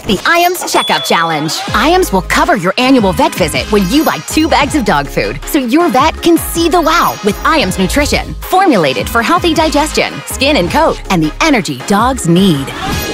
the IAMS Checkup Challenge. IAMS will cover your annual vet visit when you buy 2 bags of dog food, so your vet can see the wow with IAMS Nutrition, formulated for healthy digestion, skin and coat, and the energy dogs need.